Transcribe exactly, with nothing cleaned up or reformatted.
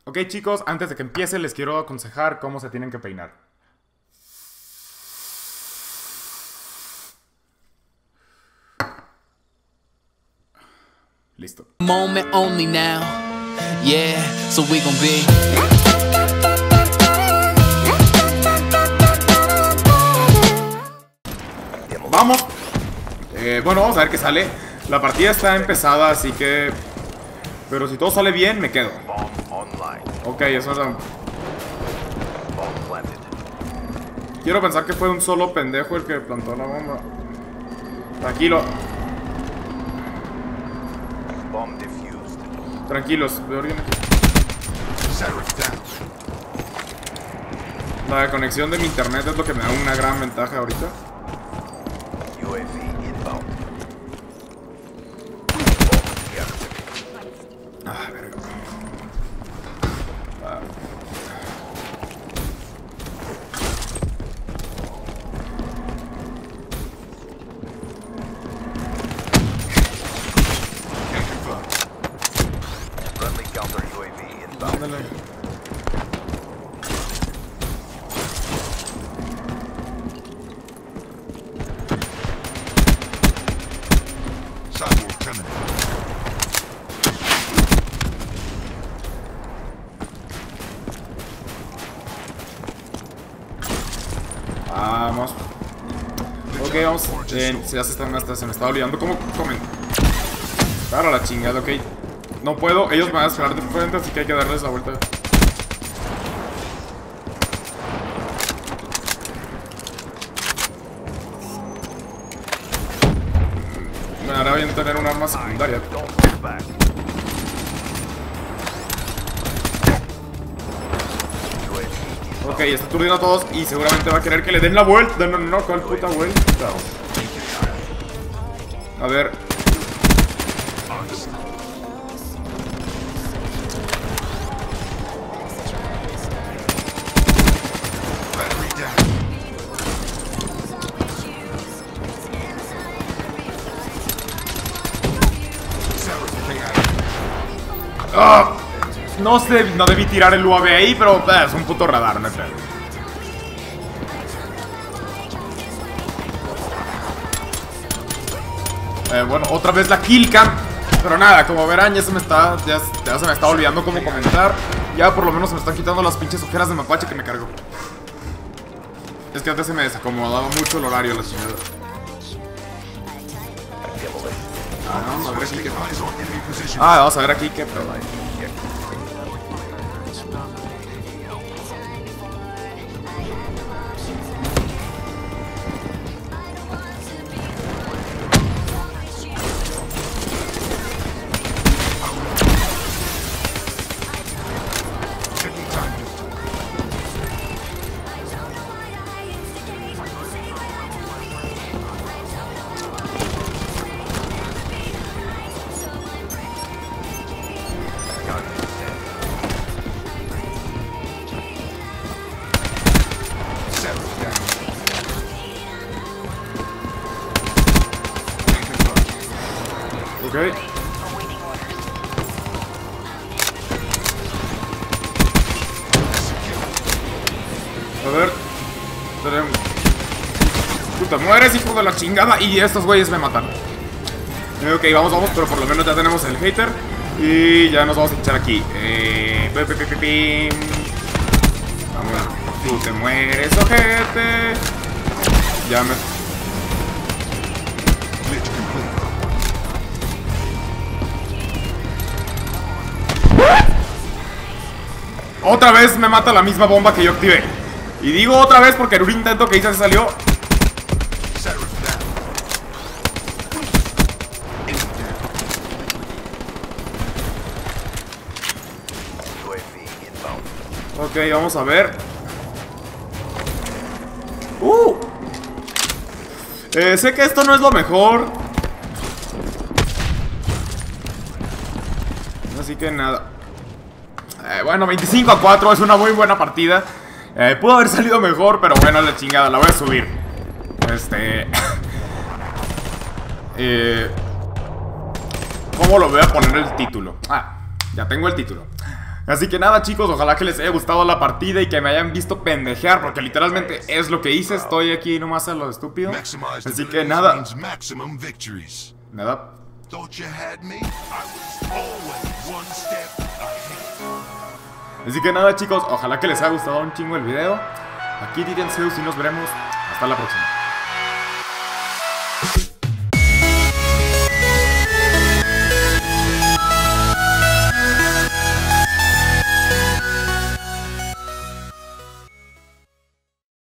Ok, chicos, antes de que empiece les quiero aconsejar cómo se tienen que peinar. Listo. Moment only now. Yeah, so we gon' be. Vamos. Eh, bueno, vamos a ver qué sale. La partida está empezada, así que... Pero si todo sale bien, me quedo. Ok, eso es... Quiero pensar que fue un solo pendejo el que plantó la bomba. Tranquilo. Tranquilos, veo alguien aquí. La conexión de mi internet es lo que me da una gran ventaja ahorita. Ah, verga. Ah. Ándale. Vamos. Ok, vamos. Eh, ya se, están, hasta se me está olvidando cómo comen. Para la chingada, ok. No puedo, ellos me van a esperar de frente, así que hay que darles la vuelta. Me hará bien tener un arma secundaria. Ok, está aturdiendo a todos y seguramente va a querer que le den la vuelta. No, no, no, ¿cuál puta vuelta? A ver. Ah, no sé, no debí tirar el U A V ahí, pero eh, es un puto radar, no sé. Eh, bueno, otra vez la killcam. Pero nada, como verán, ya se me está. Ya, ya se me está olvidando cómo comentar. Ya por lo menos se me están quitando las pinches ojeras de mapache que me cargó. Es que antes se me desacomodaba mucho el horario, la chingada. Ah, vamos a ver aquí qué. Ah, vamos a ver aquí qué. Ok. A ver. Tenemos. Puta, mueres, hijo de la chingada. Y estos güeyes me matan. Ok, vamos, vamos, pero por lo menos ya tenemos el hater. Y ya nos vamos a echar aquí. Eh. Pi, pi, pi, pi, pi. Vamos. Tú te mueres, ojete. Ya me. Otra vez me mata la misma bomba que yo activé. Y digo otra vez porque en un intento que hice se salió. Ok, vamos a ver. Uh. Eh, sé que esto no es lo mejor. Así que nada. Eh, bueno, veinticinco a cuatro es una muy buena partida. eh, Pudo haber salido mejor, pero bueno, la chingada, la voy a subir. Este... eh, ¿Cómo lo voy a poner el título? Ah, ya tengo el título. Así que nada, chicos, ojalá que les haya gustado la partida y que me hayan visto pendejear, porque literalmente es lo que hice. Estoy aquí nomás a lo estúpido. Así que nada. Nada. Así que nada, chicos, ojalá que les haya gustado un chingo el video. Aquí Titan Zeus y nos veremos hasta la próxima.